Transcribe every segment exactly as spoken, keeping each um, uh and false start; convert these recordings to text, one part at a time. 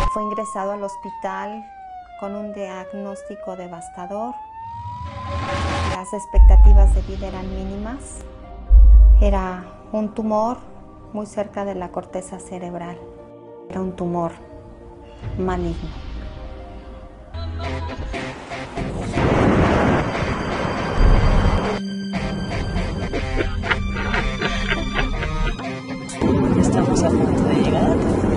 Fue ingresado al hospital con un diagnóstico devastador. Las expectativas de vida eran mínimas. Era un tumor muy cerca de la corteza cerebral. Era un tumor maligno. Estamos a punto de llegar.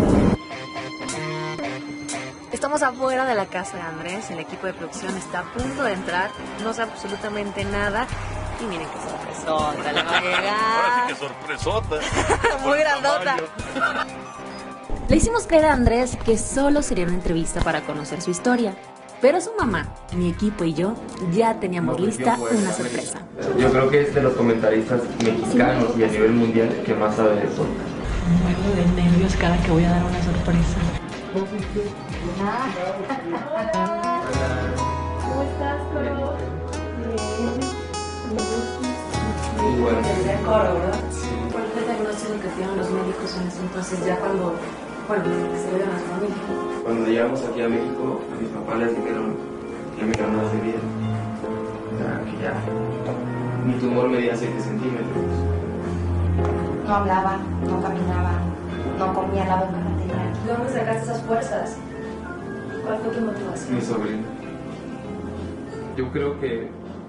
Estamos afuera de la casa de Andrés, el equipo de producción está a punto de entrar, no sabe absolutamente nada y miren qué sorpresota le va a llegar. Ahora sí que sorpresota. Muy grandota. Le hicimos creer a Andrés que solo sería una entrevista para conocer su historia, pero su mamá, mi equipo y yo ya teníamos lista una sorpresa. Yo creo que es de los comentaristas mexicanos y a nivel mundial que más sabe de eso. Muero de nervios cada que voy a dar una sorpresa. ¿Cómo estás, Coro? Muy bueno. Desde el coro, ¿verdad? Sí. ¿Cuál fue el diagnóstico que dieron los médicos en ese entonces, ya cuando, bueno, se lo dieron a su familia? Cuando llegamos aquí a México, a mis papás les dijeron que mi carnal se bien. O sea, que ya mi tumor medía siete centímetros. No hablaba, no caminaba, no comía, la boca no tenía. ¿De dónde sacaste esas fuerzas? ¿Cuál fue tu motivación? Mi sobrino. Yo creo que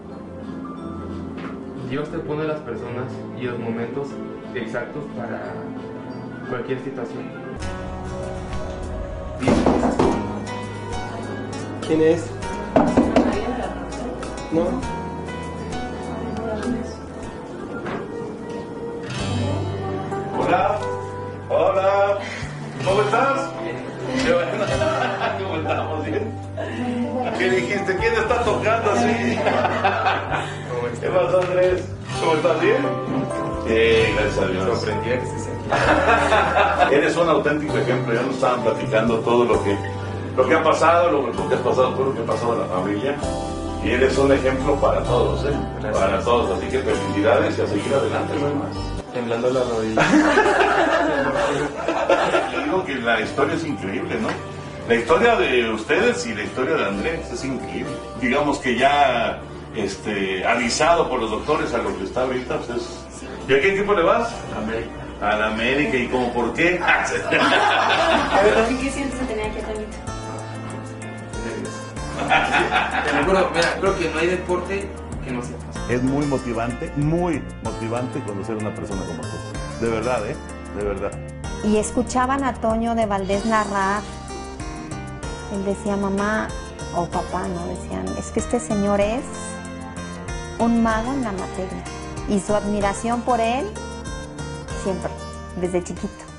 Dios te pone las personas y los momentos exactos para cualquier situación. ¿Quién es? ¿No? Hola, hola, ¿cómo estás? ¿Cómo estamos? ¿Bien? ¿Qué dijiste? ¿Quién está tocando así? ¿Qué pasa, Andrés? ¿Cómo estás? ¿Bien? Sí, gracias a Dios. Sorprendía que estés aquí. Eres un auténtico ejemplo, ya nos estaban platicando todo lo que, lo que ha pasado, lo, lo que has pasado, todo lo que ha pasado en la familia. Y eres un ejemplo para todos, ¿eh? Gracias. Para todos, así que felicidades y a seguir adelante, no hay más. Temblando la rodilla. Yo digo que la historia es increíble, ¿no? La historia de ustedes y la historia de Andrés es increíble. Digamos que ya este, avisado por los doctores a lo que está ahorita, pues es... ¿Y a qué equipo le vas? América. A la América, ¿y cómo por qué? ¿Y qué sientes de tener aquí a Toñito? Te lo juro, mira, creo que no hay deporte que no sepas. Es muy motivante, muy motivante conocer a una persona como tú. De verdad, ¿eh? De verdad. Y escuchaban a Toño de Valdés narrar. Él decía, mamá o papá, ¿no? Decían, es que este señor es un mago en la materia. Y su admiración por él, siempre, desde chiquito.